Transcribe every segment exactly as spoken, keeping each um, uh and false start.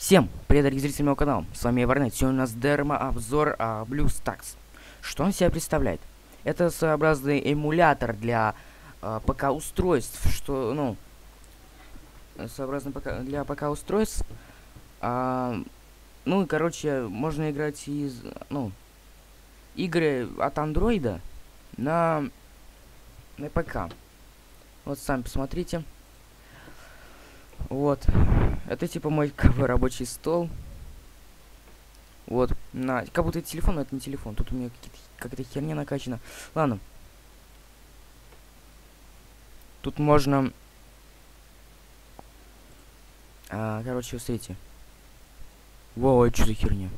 Всем привет, дорогие зрители моего канала, с вами я, Варнет. Сегодня у нас демо-обзор а, BlueStacks. Что он себя представляет? Это своеобразный эмулятор для а, ПК-устройств, что, ну, своеобразный ПК, для ПК-устройств. А, ну и, короче, можно играть из, ну, игры от андроида на, на ПК. Вот, сами посмотрите. Вот. Это типа мой как бы рабочий стол. Вот. На. Как будто это телефон, но это не телефон. Тут у меня какая-то херня накачана. Ладно. Тут можно... А, короче, смотрите. Воу, это что за херня?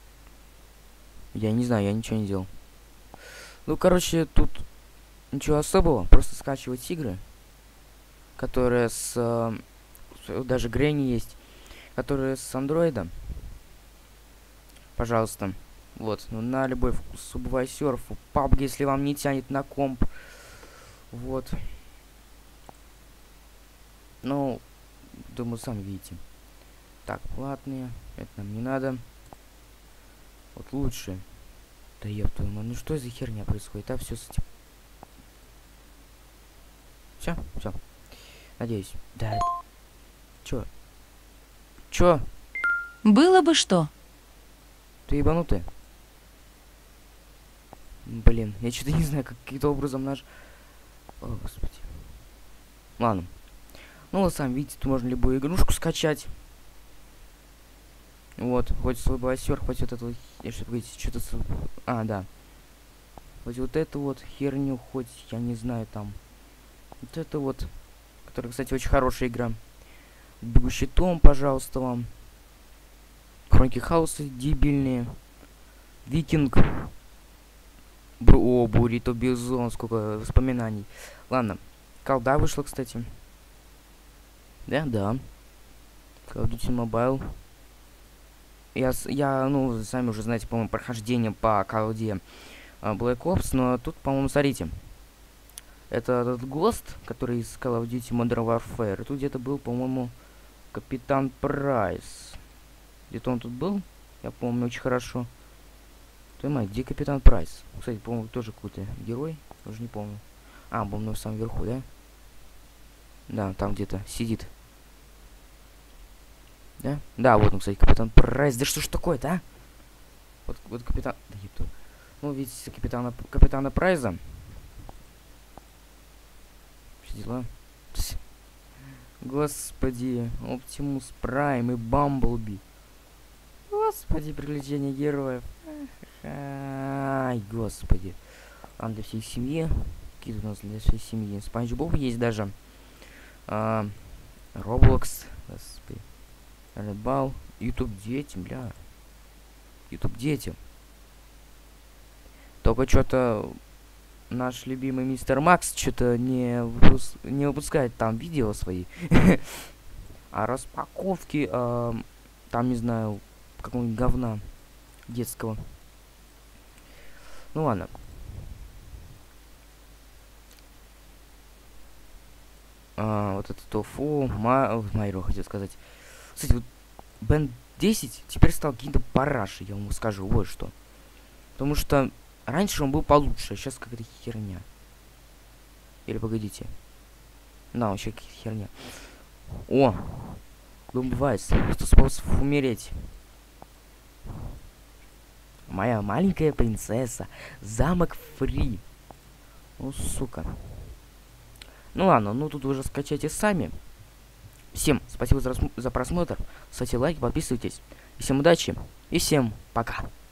Я не знаю, я ничего не делал. Ну, короче, тут ничего особого. Просто скачивать игры, которые с... Даже Грэнни есть, которые с андроида. Пожалуйста. Вот. Ну, на любой вкус. Subway Surf, пабг, если вам не тянет на комп. Вот. Ну, думаю, сами видите. Так, платные. Это нам не надо. Вот лучше. Да ёб твою мать, ну что за херня происходит? А, все с этим. Все, все. Надеюсь. Да. Чё? Чё? Было бы что. Ты ебанутый? Блин, я что-то не знаю, как каким-то образом наш... О, господи. Ладно. Ну, вот сами видите, тут можно любую игрушку скачать. Вот, хоть свой бассер, хоть вот это вот... Что-то... А, да. Хоть вот эту вот херню, хоть, я не знаю, там... Вот это вот... Которая, кстати, очень хорошая игра. Бегущий Том, пожалуйста, вам. Хроники Хаоса дебильные. Викинг. Бу О, Бурито Бизон, сколько воспоминаний. Ладно. Колда вышла, кстати. Да, да. Call of Duty Mobile. Я, я, ну, сами уже знаете, по-моему, прохождение по колде uh, Black Ops, но тут, по-моему, смотрите. Это этот Ghost, который из Call of Duty Modern Warfare. Тут где-то был, по-моему, Капитан Прайс. Где-то он тут был. Я помню очень хорошо. Твою мать, где Капитан Прайс? Кстати, по-моему, тоже какой-то герой. Уже не помню. А, помню, в самом верху, да? Да, там где-то сидит. Да? Да, вот он, кстати, Капитан Прайс. Да что ж такое-то, а? Вот, вот Капитан... Да, ебто. Ну, видите, Капитана, Капитана Прайза. Все дела. Господи, Оптимус Прайм и Бамблби. Господи, приключения героев. Ай, господи. Там для всей семьи. Какие у нас для всей семьи? Спанч Боб есть даже. А, Роблокс. Господи. Рыбал. Ютуб дети, бля. Ютуб дети. Только что-то наш любимый мистер Макс что-то не, выпус... не выпускает там видео свои. А распаковки, э, там, не знаю, какого-нибудь говна детского. Ну ладно. А, вот это тофу, ма... Майро, хотел сказать. Кстати, вот Бен десять теперь стал каким-то парашей, я вам скажу, вот что. Потому что раньше он был получше, а сейчас какая-то херня. Или погодите. Да, вообще какая-то херня. О! Бывает, сто способов умереть. Моя маленькая принцесса. Замок Фри. Ну, сука. Ну ладно, ну тут уже скачайте сами. Всем спасибо за, за просмотр. Ставьте лайки, подписывайтесь. Всем удачи и всем пока.